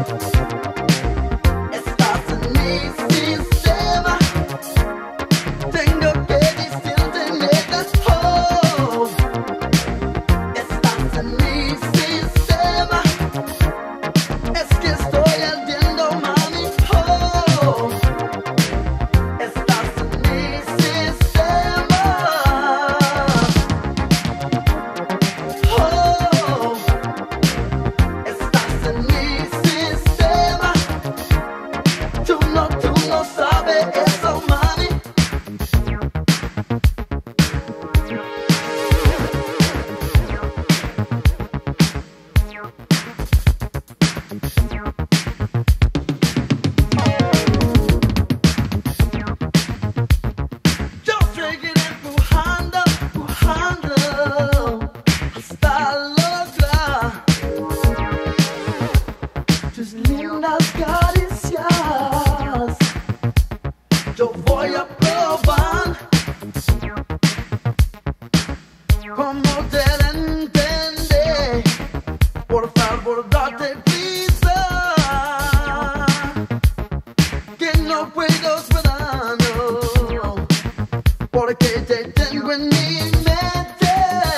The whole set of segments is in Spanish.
Yo voy a probar cómo te la entendé. Por favor, date prisa, que no puedo esperar, no, porque te tengo en mi mente.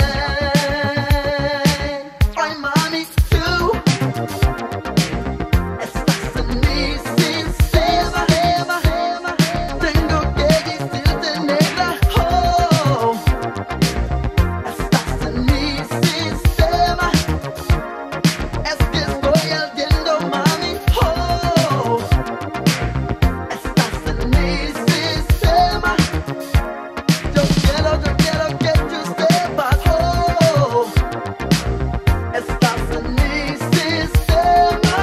Ay, mami, tú estás en mi sistema. Tengo que decirte, negra, oh, estás en mi sistema. Es que estoy ardiendo, mami, oh, estás en mi sistema. Yo quiero que tú sepas, oh, estás en mi sistema.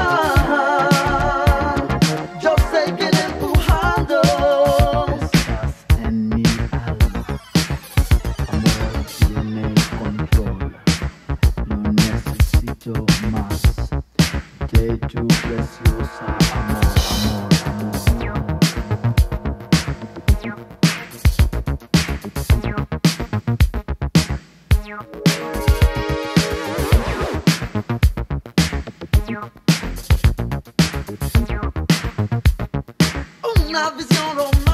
Yo seguiré empujando. Estás en mi alma, amor tiene el control. No necesito más de tu preciosa amor, Una visión romántica.